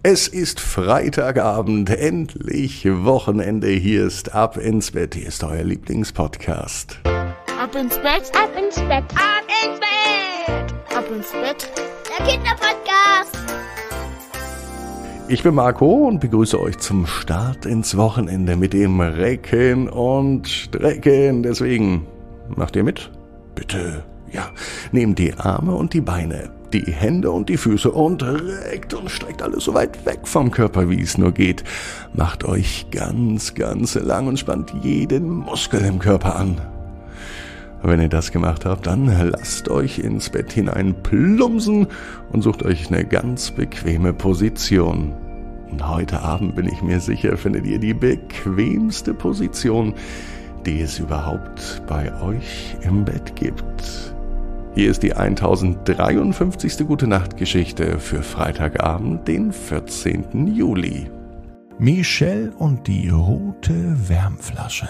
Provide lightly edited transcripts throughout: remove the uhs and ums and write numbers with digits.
Es ist Freitagabend, endlich Wochenende. Hier ist Ab ins Bett. Hier ist euer Lieblingspodcast. Ab ins Bett, ab ins Bett, ab ins Bett, ab ins Bett, der Kinderpodcast. Ich bin Marco und begrüße euch zum Start ins Wochenende mit dem Recken und Strecken. Deswegen, macht ihr mit? Bitte, ja. Nehmt die Arme und die Beine, die Hände und die Füße und reckt und streckt alles so weit weg vom Körper, wie es nur geht. Macht euch ganz lang und spannt jeden Muskel im Körper an. Wenn ihr das gemacht habt, dann lasst euch ins Bett hinein plumpsen und sucht euch eine ganz bequeme Position. Und heute Abend, bin ich mir sicher, findet ihr die bequemste Position, die es überhaupt bei euch im Bett gibt. Hier ist die 1053. Gute-Nacht-Geschichte für Freitagabend, den 14. Juli. Michelle und die rote Wärmflasche.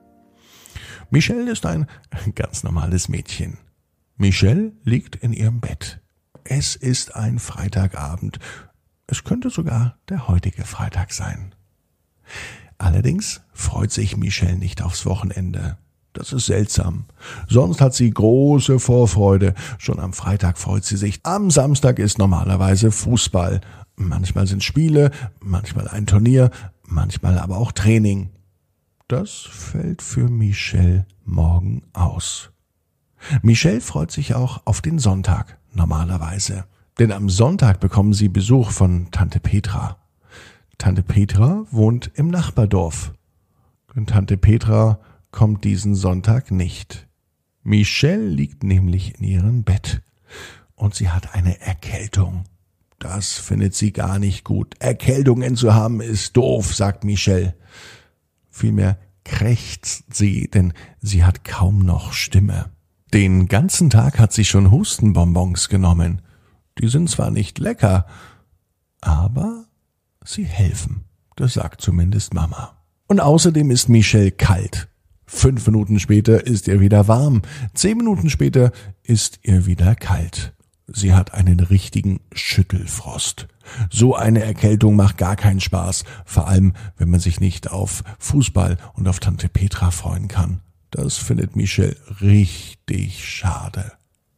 Michelle ist ein ganz normales Mädchen. Michelle liegt in ihrem Bett. Es ist ein Freitagabend. Es könnte sogar der heutige Freitag sein. Allerdings freut sich Michelle nicht aufs Wochenende. Das ist seltsam. Sonst hat sie große Vorfreude. Schon am Freitag freut sie sich. Am Samstag ist normalerweise Fußball. Manchmal sind Spiele, manchmal ein Turnier, manchmal aber auch Training. Das fällt für Michelle morgen aus. Michelle freut sich auch auf den Sonntag, normalerweise. Denn am Sonntag bekommen sie Besuch von Tante Petra. Tante Petra wohnt im Nachbardorf. Und Tante Petra kommt diesen Sonntag nicht. Michelle liegt nämlich in ihrem Bett und sie hat eine Erkältung. Das findet sie gar nicht gut. Erkältungen zu haben ist doof, sagt Michelle. Vielmehr krächzt sie, denn sie hat kaum noch Stimme. Den ganzen Tag hat sie schon Hustenbonbons genommen. Die sind zwar nicht lecker, aber sie helfen. Das sagt zumindest Mama. Und außerdem ist Michelle kalt. 5 Minuten später ist ihr wieder warm. 10 Minuten später ist ihr wieder kalt. Sie hat einen richtigen Schüttelfrost. So eine Erkältung macht gar keinen Spaß, vor allem wenn man sich nicht auf Fußball und auf Tante Petra freuen kann. Das findet Michelle richtig schade.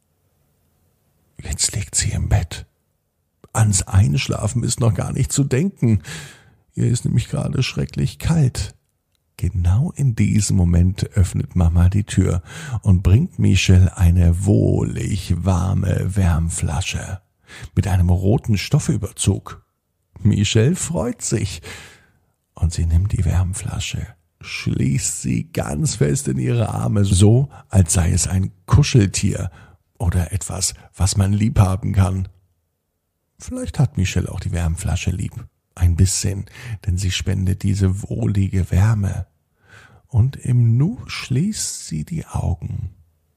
Jetzt liegt sie im Bett. Ans Einschlafen ist noch gar nicht zu denken. Ihr ist nämlich gerade schrecklich kalt. Genau in diesem Moment öffnet Mama die Tür und bringt Michelle eine wohlig warme Wärmflasche mit einem roten Stoffüberzug. Michelle freut sich und sie nimmt die Wärmflasche, schließt sie ganz fest in ihre Arme, so als sei es ein Kuscheltier oder etwas, was man lieb haben kann. Vielleicht hat Michelle auch die Wärmflasche lieb. Ein bisschen, denn sie spendet diese wohlige Wärme. Und im Nu schließt sie die Augen.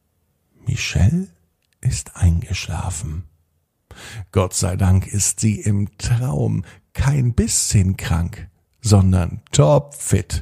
Michelle ist eingeschlafen. Gott sei Dank ist sie im Traum kein bisschen krank, sondern topfit.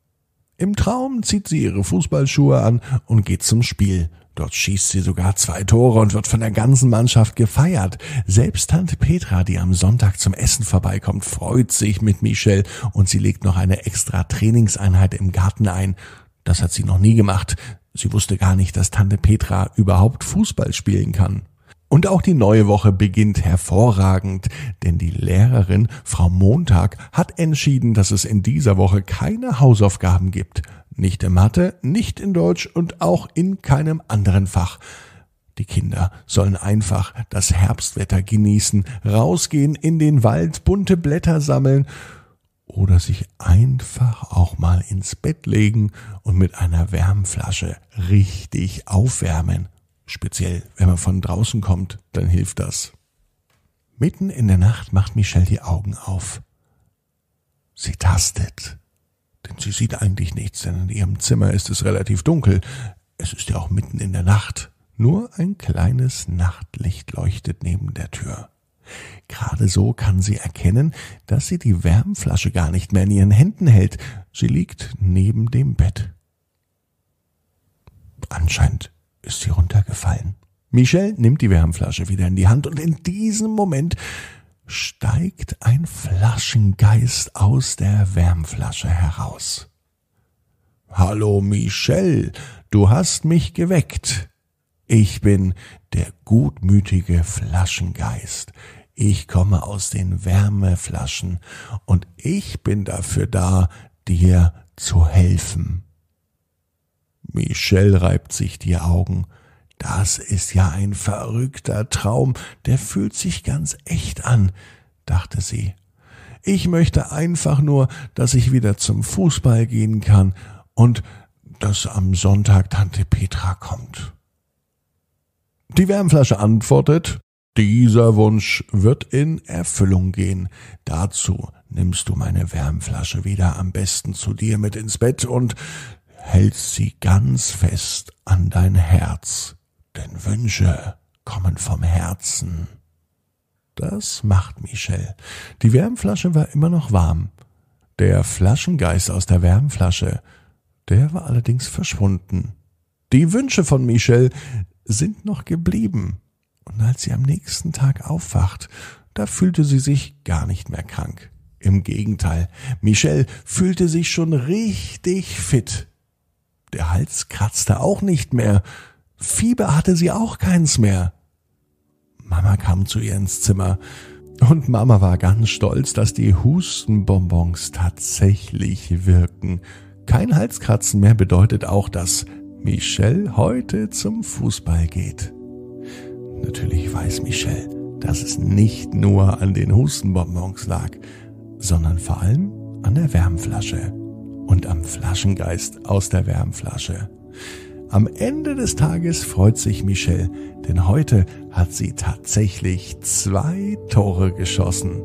Im Traum zieht sie ihre Fußballschuhe an und geht zum Spiel. Dort schießt sie sogar 2 Tore und wird von der ganzen Mannschaft gefeiert. Selbst Tante Petra, die am Sonntag zum Essen vorbeikommt, freut sich mit Michelle und sie legt noch eine extra Trainingseinheit im Garten ein. Das hat sie noch nie gemacht. Sie wusste gar nicht, dass Tante Petra überhaupt Fußball spielen kann. Und auch die neue Woche beginnt hervorragend, denn die Lehrerin, Frau Montag, hat entschieden, dass es in dieser Woche keine Hausaufgaben gibt. Nicht in Mathe, nicht in Deutsch und auch in keinem anderen Fach. Die Kinder sollen einfach das Herbstwetter genießen, rausgehen in den Wald, bunte Blätter sammeln oder sich einfach auch mal ins Bett legen und mit einer Wärmflasche richtig aufwärmen. Speziell, wenn man von draußen kommt, dann hilft das. Mitten in der Nacht macht Michelle die Augen auf. Sie tastet, denn sie sieht eigentlich nichts, denn in ihrem Zimmer ist es relativ dunkel. Es ist ja auch mitten in der Nacht. Nur ein kleines Nachtlicht leuchtet neben der Tür. Gerade so kann sie erkennen, dass sie die Wärmflasche gar nicht mehr in ihren Händen hält. Sie liegt neben dem Bett. Anscheinend ist sie runtergefallen. Michelle nimmt die Wärmflasche wieder in die Hand und in diesem Moment steigt ein Flaschengeist aus der Wärmflasche heraus. »Hallo Michel, du hast mich geweckt. Ich bin der gutmütige Flaschengeist. Ich komme aus den Wärmeflaschen und ich bin dafür da, dir zu helfen.« Michel reibt sich die Augen. »Das ist ja ein verrückter Traum, der fühlt sich ganz echt an«, dachte sie. »Ich möchte einfach nur, dass ich wieder zum Fußball gehen kann und dass am Sonntag Tante Petra kommt.« Die Wärmflasche antwortet: »Dieser Wunsch wird in Erfüllung gehen. Dazu nimmst du meine Wärmflasche wieder am besten zu dir mit ins Bett und hältst sie ganz fest an dein Herz. Denn Wünsche kommen vom Herzen.« Das macht Michel. Die Wärmflasche war immer noch warm. Der Flaschengeist aus der Wärmflasche, der war allerdings verschwunden. Die Wünsche von Michel sind noch geblieben. Und als sie am nächsten Tag aufwacht, da fühlte sie sich gar nicht mehr krank. Im Gegenteil, Michel fühlte sich schon richtig fit. Der Hals kratzte auch nicht mehr. Fieber hatte sie auch keins mehr. Mama kam zu ihr ins Zimmer und Mama war ganz stolz, dass die Hustenbonbons tatsächlich wirken. Kein Halskratzen mehr bedeutet auch, dass Michel heute zum Fußball geht. Natürlich weiß Michel, dass es nicht nur an den Hustenbonbons lag, sondern vor allem an der Wärmflasche und am Flaschengeist aus der Wärmflasche. Am Ende des Tages freut sich Michel, denn heute hat sie tatsächlich 2 Tore geschossen.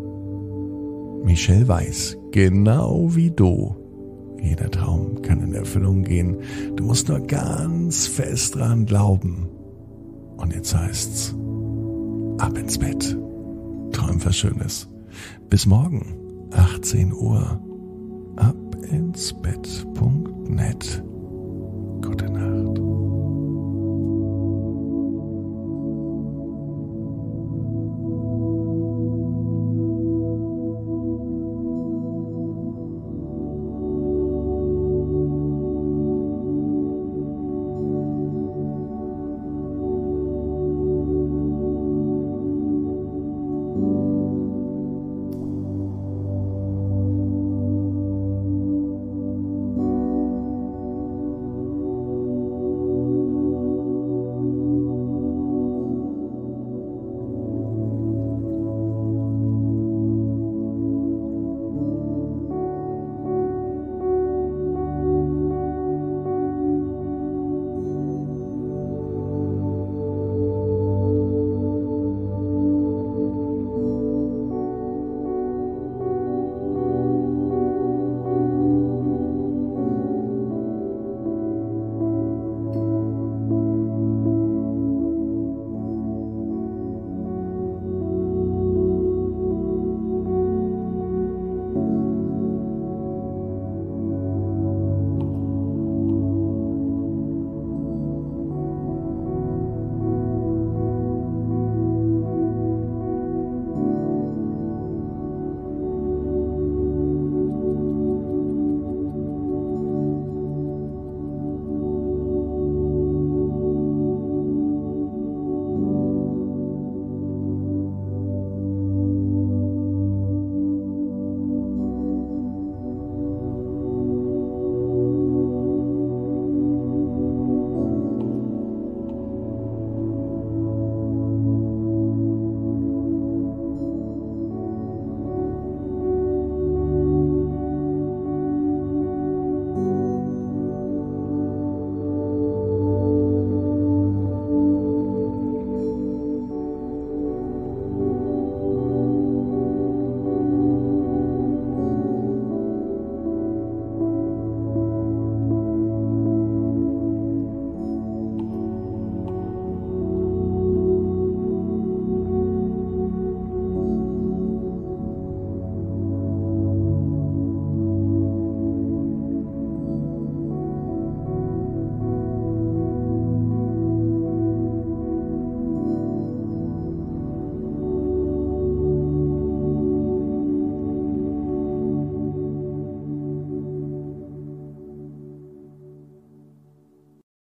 Michel weiß, genau wie du, jeder Traum kann in Erfüllung gehen. Du musst nur ganz fest dran glauben. Und jetzt heißt's, ab ins Bett. Träum was Schönes. Bis morgen, 18 Uhr. abinsbett.net. Gute Nacht.